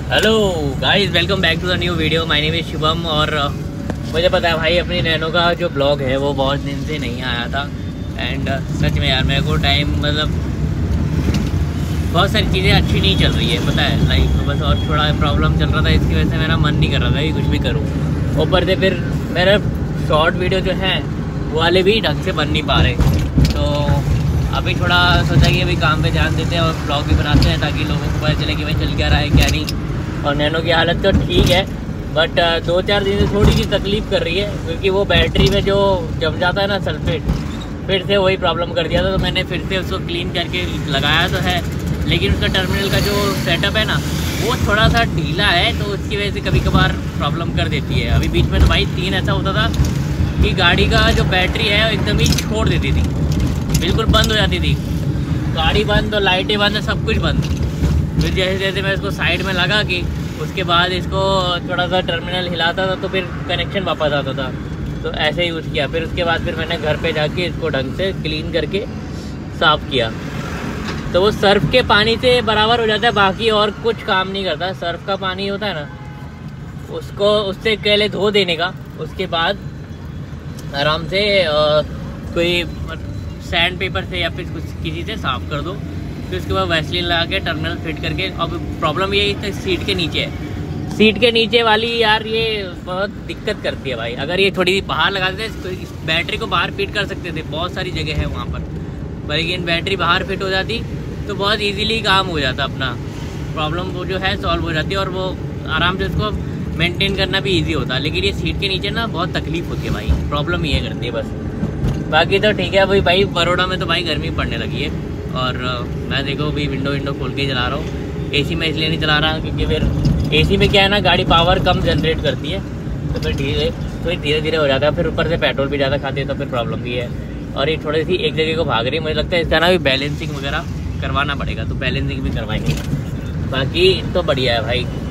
Hello guys, welcome back to the new video. My name is Shubham. और मुझे पता है भाई, अपनी नैनो का जो ब्लॉग है वो बहुत दिन से नहीं आया था। एंड सच में यार, मेरे को टाइम मतलब बहुत सारी चीज़ें अच्छी नहीं चल रही है, पता है लाइक बस। और थोड़ा प्रॉब्लम चल रहा था, इसकी वजह से मेरा मन नहीं कर रहा था कि कुछ भी करूँ। ऊपर से फिर मेरे शॉर्ट वीडियो जो हैं वो वाले भी ढंग से बन नहीं पा रहे। तो अभी थोड़ा सोचा कि अभी काम पे ध्यान देते हैं और ब्लॉग भी बनाते हैं, ताकि लोगों को पता चले कि भाई चल क्या रहा है क्या नहीं। और नैनो की हालत तो ठीक है, बट 2-4 दिन से थोड़ी सी तकलीफ़ कर रही है, क्योंकि वो बैटरी में जो जम जाता है ना सल्फेट, फिर से वही प्रॉब्लम कर दिया था। तो मैंने फिर से उसको क्लीन करके लगाया तो है, लेकिन उसका टर्मिनल का जो सेटअप है ना वो थोड़ा सा ढीला है, तो उसकी वजह से कभी कभार प्रॉब्लम कर देती है। अभी बीच में तो भाई 3 ऐसा होता था कि गाड़ी का जो बैटरी है एकदम ही छोड़ देती थी, बिल्कुल बंद हो जाती थी। गाड़ी बंद और लाइटें बंद, सब कुछ बंद। फिर जैसे जैसे मैं इसको साइड में लगा कि उसके बाद इसको थोड़ा सा टर्मिनल हिलाता था तो फिर कनेक्शन वापस आता था। तो ऐसे ही यूज़ किया। फिर उसके बाद फिर मैंने घर पे जाके इसको ढंग से क्लीन करके साफ़ किया, तो वो सर्फ के पानी से बराबर हो जाता है, बाकी और कुछ काम नहीं करता। सर्फ का पानी होता है ना, उसको उससे पहले धो देने का, उसके बाद आराम से कोई सैंड पेपर से या फिर कुछ किसी से साफ़ कर दो। फिर उसके बाद वैसलीन लगा के टर्मिनल फिट करके। अब प्रॉब्लम ये है सीट के नीचे है, सीट के नीचे वाली यार ये बहुत दिक्कत करती है भाई। अगर ये थोड़ी बाहर लगा देते तो इस बैटरी को बाहर फिट कर सकते थे, बहुत सारी जगह है वहाँ पर। लेकिन बैटरी बाहर फिट हो जाती तो बहुत ईजीली काम हो जाता, अपना प्रॉब्लम वो जो है सॉल्व हो जाती है, और वो आराम से उसको मेंटेन करना भी ईजी होता। लेकिन ये सीट के नीचे ना बहुत तकलीफ़ होती है भाई, प्रॉब्लम ये करती है बस। बाकी तो ठीक है। अभी भाई बड़ौदा में तो भाई गर्मी पड़ने लगी है, और मैं देखो अभी विंडो खोल के चला रहा हूँ। एसी में इसलिए नहीं चला रहा क्योंकि फिर एसी में क्या है ना, गाड़ी पावर कम जनरेट करती है, तो फिर धीरे धीरे हो जाता है। फिर ऊपर से पेट्रोल भी ज़्यादा खाती है, तो फिर प्रॉब्लम भी है। और ये थोड़ी सी एक जगह को भाग रही है, मुझे लगता है इसका ना भी बैलेंसिंग वगैरह करवाना पड़ेगा, तो बैलेंसिंग भी करवाएंगे। बाकी तो बढ़िया है भाई।